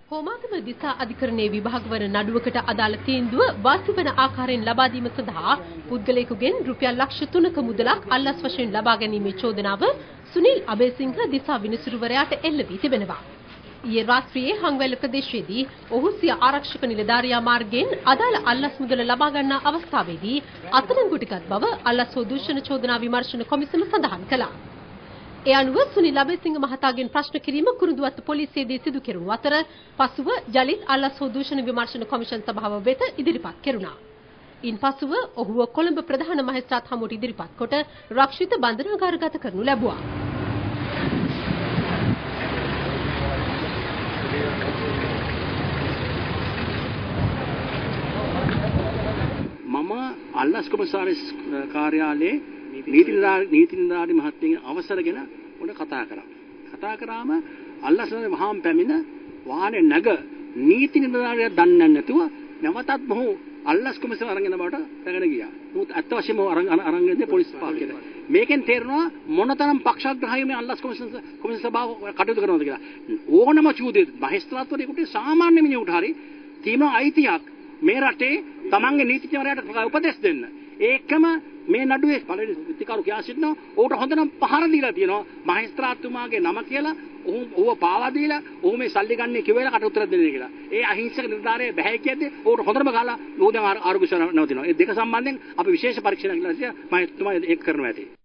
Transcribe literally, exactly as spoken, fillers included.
හෝමාගම දිසා අධිකරණයේ විභාග වන නඩුවකට අදාළ තීන්දුව වාසි වන ආකාරයෙන් ලබා දීම සඳහා පුද්ගලයෙකුගෙන් රුපියල් ලක්ෂ තුනක මුදලක් අල්ලස් වශයෙන් ලබා ගැනීමේ චෝදනාව සුනිල් අබේසිංහ දිසා විනිසුරුවරයාට එල්ල වී තිබෙනවා. ඊයේ රාත්‍රියේ හංවැල්ල ප්‍රදේශයේදී ඔහු සිය ආරක්ෂක නිලධාරියා මාර්ගයෙන් අදාළ අල්ලස් මුදල ලබා ගන්නා අවස්ථාවේදී අත්අඩංගුවටගත් බව අල්ලස් හෝ දූෂණ චෝදනා විමර්ශන කොමිසම සඳහන් කළා. ඒ අනුව සුනිල් අබේසිංහ මහතාගෙන් ප්‍රශ්න කිරීම කුරුඳුවත්ත පොලිසියේදී සිදු කෙරුණු අතර පසුව ජලිත් අල්ලස් හෝ දූෂණ විමර්ශන කොමිෂන් සභාව වෙත ඉදිරිපත් කෙරුණා. ඉන්පසුව ඔහුව කොළඹ ප්‍රධාන මහේස්ත්‍රාත් හමුවට ඉදිරිපත් කොට රක්ෂිත බන්ධනාගාරගත කරනු ලැබුවා. මම අල්ලස් කොමසාරිස් කාර්යාලයේ නීති නීති නිලධාරි මහත්මියන් අවසරගෙන උඩ කතා කරා. කතා කරාම අල්ලස්නේ වහාම පැමිණ වාහනේ නැග නීති නිලධාරියා දන්නේ නැතුව නැවතත් මොහු අල්ලස් කොමසාර අරගෙන බවට පැගෙන ගියා. මොකද අත් වශයෙන්ම අරන් අරන් ගියේ පොලිස් පාර්කියට. මේකෙන් තේරෙනවා මොනතරම් පක්ෂග්‍රාහී මේ අල්ලස් කොමිෂන් කොමිෂන් සභාව කටයුතු කරනවද කියලා. ඕනම චූදේ මහේස්ත්‍රාත්වරයෙකුට සාමාන්‍ය මිනිහෙකුට හරි තියෙන අයිතියක් මේ රටේ තමන්ගේ නීතිඥවරයාට උපදෙස් දෙන්න. ඒකම මේ නඩුවේ පළවෙනි විත්තිකාරු කියා සිටිනවා ඔහුට හොඳනම් පහර දීලා තියෙනවා මහේස්ත්‍රාත්තුමාගේ නම කියලා ඔහු ඔහුව පාවා දීලා ඔහු මේ සල්ලි ගන්නේ කිව්වලා කට උත්තර දෙන්නේ කියලා. ඒ අහිංසක නිලධාරියා බැහැ කියද්දී ඔහුට හොඳටම ගහලා නෝදන් ආරෝග්‍ය සේනාව නවතිනවා. ඒ දෙක සම්බන්ධයෙන් අපි විශේෂ පරීක්ෂණයක් කරලා මම තුමා ඒක කරනවා ඇති.